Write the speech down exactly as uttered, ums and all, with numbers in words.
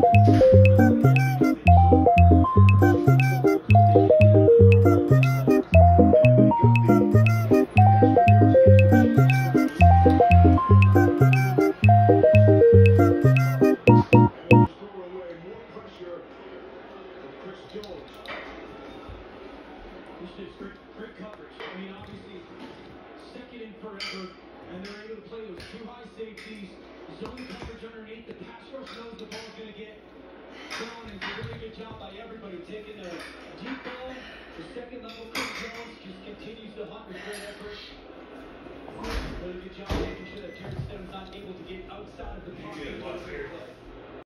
Great coverage. I mean, obviously, second in forever, and they're able to play those two high safeties, zone coverage underneath. The pass rush knows the ball's going to get gone. It's a really good job by everybody taking the deep ball. The second level, Chris Jones just continues to hunt with great effort. Really good job making sure that Terrence Stebbins not able to get outside of the pocket.